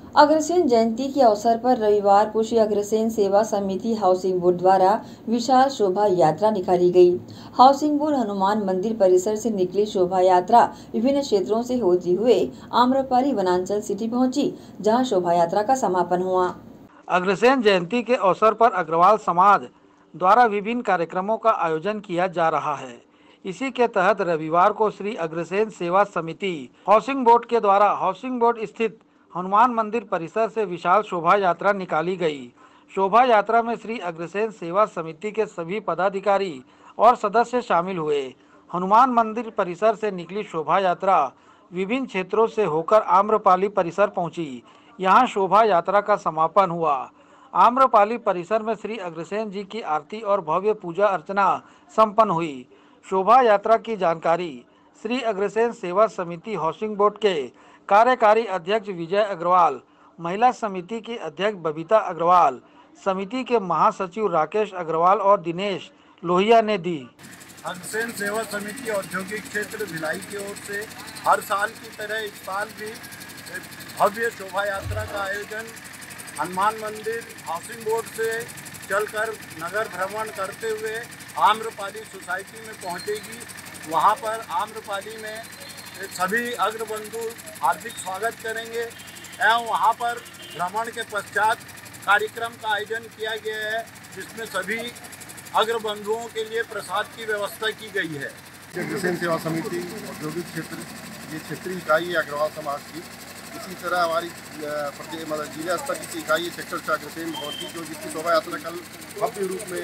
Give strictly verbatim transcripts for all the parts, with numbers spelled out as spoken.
अग्रसेन जयंती के अवसर पर रविवार को श्री अग्रसेन सेवा समिति हाउसिंग बोर्ड द्वारा विशाल शोभा यात्रा निकाली गई। हाउसिंग बोर्ड हनुमान मंदिर परिसर से निकली शोभा यात्रा विभिन्न क्षेत्रों से होती हुए आम्रपाली वनांचल सिटी पहुंची, जहां शोभा यात्रा का समापन हुआ। अग्रसेन जयंती के अवसर पर अग्रवाल समाज द्वारा विभिन्न कार्यक्रमों का आयोजन किया जा रहा है। इसी के तहत रविवार को श्री अग्रसेन सेवा समिति हाउसिंग बोर्ड के द्वारा हाउसिंग बोर्ड स्थित हनुमान मंदिर परिसर से विशाल शोभा यात्रा निकाली गई। शोभा यात्रा में श्री अग्रसेन सेवा समिति के सभी पदाधिकारी और सदस्य शामिल हुए। हनुमान मंदिर परिसर से निकली शोभा यात्रा विभिन्न क्षेत्रों से होकर आम्रपाली परिसर पहुंची। यहाँ शोभा यात्रा का समापन हुआ। आम्रपाली परिसर में श्री अग्रसेन जी की आरती और भव्य पूजा अर्चना संपन्न हुई। शोभा यात्रा की जानकारी श्री अग्रसेन सेवा समिति हाउसिंग बोर्ड के कार्यकारी अध्यक्ष विजय अग्रवाल, महिला समिति की अध्यक्ष बबीता अग्रवाल, समिति के महासचिव राकेश अग्रवाल और दिनेश लोहिया ने दी। अग्रसेन सेवा समिति औद्योगिक क्षेत्र भिलाई की ओर से हर साल की तरह इस साल भी भव्य शोभा यात्रा का आयोजन हनुमान मंदिर हाउसिंग बोर्ड से चलकर नगर भ्रमण करते हुए आम्रपाली सोसाइटी में पहुंचेगी। वहां पर आम्रपाली में सभी अग्रबंधु हार्दिक स्वागत करेंगे एवं वहां पर भ्रमण के पश्चात कार्यक्रम का आयोजन किया गया है, जिसमें सभी अग्रबंधुओं के लिए प्रसाद की व्यवस्था की गई है। अग्रसेन सेवा समिति औद्योगिक क्षेत्र ये क्षेत्रीय इकाई है अग्रवाल समाज की। इसी तरह हमारी प्रदेश मतलब जिला स्तर की इकाई सेक्टर से अग्रसेन भवन की, जो जिसकी शोभा यात्रा कल भव्य रूप में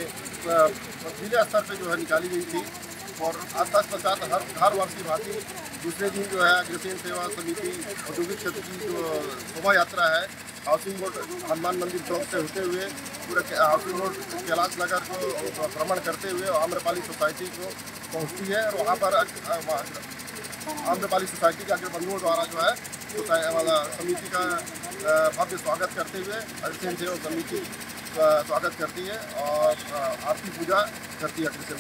जिला स्तर पर जो है निकाली गई थी। और तत्पश्चात हर हर वर्ष की भांति दूसरे दिन जो है अग्रसेन सेवा समिति औद्योगिक क्षेत्र की जो शोभा यात्रा है हाउसिंग बोर्ड हनुमान मंदिर चौक से होते हुए पूरा हाउसिंग बोर्ड कैलाश नगर को भ्रमण करते हुए आम्रपाली सोसाइटी को पहुंचती है। और वहां पर आम्रपाली सोसाइटी के अग्रबंधुओं द्वारा जो है समिति का भव्य स्वागत करते हुए अग्रसेन सेवा समिति स्वागत करती है और आरती पूजा करती है अग्रसेन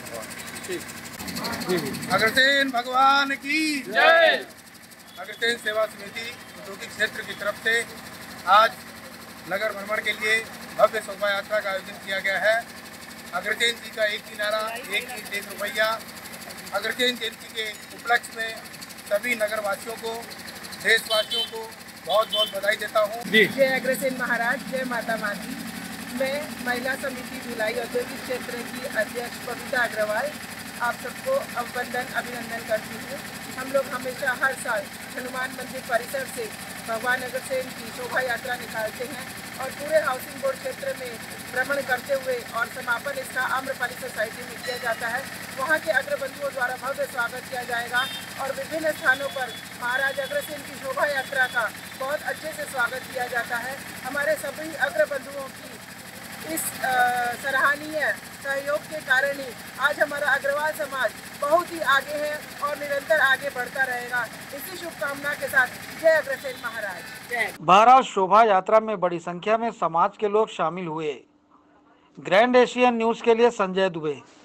भगवान। अग्रसेन भगवान की जय। अग्रसेन सेवा समिति औद्योगिक क्षेत्र की तरफ से आज नगर भ्रमण के लिए भव्य शोभा यात्रा का आयोजन किया गया है। अग्रसेन जी का एक ही नारा, एक ही एक रुपया। अग्रसेन जयंती के उपलक्ष्य में सभी नगरवासियों को, देशवासियों को बहुत बहुत बधाई देता हूँ। जय अग्रसेन महाराज, जय माता माती। मैं महिला समिति भिलाई औद्योगिक क्षेत्र की अध्यक्ष बबीता अग्रवाल आप सबको अभिवंदन अभिनंदन करती हूँ। हम लोग हमेशा हर साल हनुमान मंदिर परिसर से भगवान अग्रसेन की शोभा यात्रा निकालते हैं और पूरे हाउसिंग बोर्ड क्षेत्र में भ्रमण करते हुए और समापन इसका आम्रपाली सोसाइटी में किया जाता है। वहाँ के अग्रबंधुओं द्वारा भव्य स्वागत किया जाएगा और विभिन्न स्थानों पर महाराज अग्रसेन की शोभा यात्रा का बहुत अच्छे से स्वागत किया जाता है। हमारे सभी अग्रबंधुओं की इस सराहनीय सहयोग के कारण ही आज हमारा अग्रवाल समाज बहुत ही आगे है और निरंतर आगे बढ़ता रहेगा। इसी शुभकामना के साथ जय अग्रसेन महाराज जय। बहरहाल शोभा यात्रा में बड़ी संख्या में समाज के लोग शामिल हुए। ग्रैंड एशियन न्यूज के लिए संजय दुबे।